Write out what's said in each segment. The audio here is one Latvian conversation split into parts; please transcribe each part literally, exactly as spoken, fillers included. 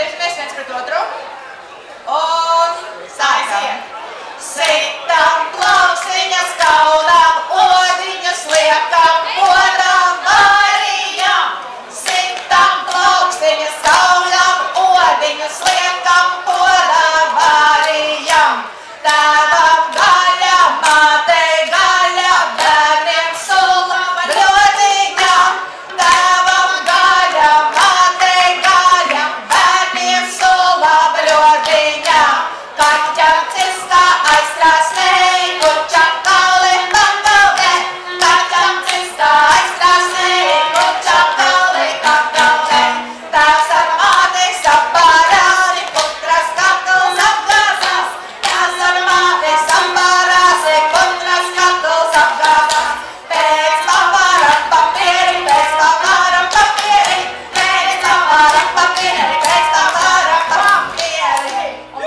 Skatīsimies viens pret otru. Un sākam. Sitam plauksiņas kaudām, odiņas liekam, odām varijam. Sitam plauksiņas kaudām, odiņas liekam, odām varijam. Tēvam gaļa, mātei gaļa, bērniem sula bļodiņa. Tēvam gaļa, mātei gaļa, bērniem sula bļodiņa. Kaķam cistā aizstrāsnei, kučam kauli kangalē. Kaķam cistā aizstrāsnei, kučam kauli kangalē. Tēvs ar mātei saparādi, putras kakls apgāzās. Tēvs ar mātei saparāsi, putras kakls apgāzās. Pēc pavaram papieri, pēc pavaram papieri, pēc pavaram papieri, pēc pavaram papieri.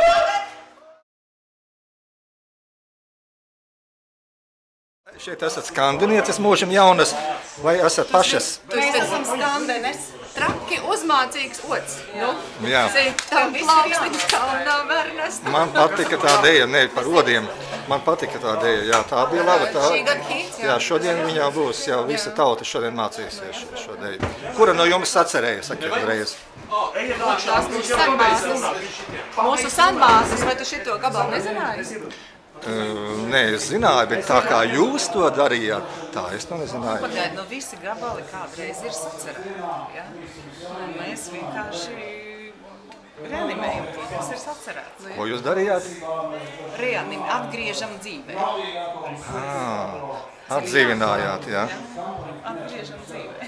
Šeit esat skandinieces, mūžam jaunas, vai esat pašas? Mēs esam skandenes. Traki uzmācīgs ots. Nu, Jā. Sitam plauksiņas kalnā vernest. Man patika tā dēja, ne par odiem. Man patika tā dēja, jā, tā bija laba. Tā, Šī gada hits, jā. jā, šodien viņā būs, jā, visa tauta šodien mācīsies šo, šo dēju. Kura no jums sacerēja, sakiet uzreiz? Tās mūsu sanbāzes. Mūsu sanbāzes, vai tu šito gabalu nezināji? Uh, nē, es zināju, bet tā kā jūs to darījāt, tā es to nezināju. Pagaid, nu visi gabali kādreiz ir sacerēti, ja? Un mēs vienkārši reanimējam to, kas ir sacerēts. Ko jūs darījāt? Reanim, atgriežam dzīvē. Ah, atdzīvinājāt, jā. Ja? Atgriežam dzīvē.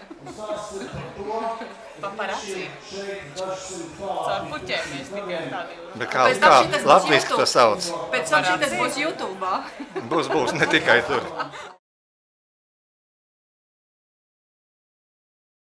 Paparacī. Caur puķēm mēs tikai tādi. Bet kā, kā latviski to sauc? Pēc tam šitas būs YouTube'ā. Būs, būs, ne tikai tur.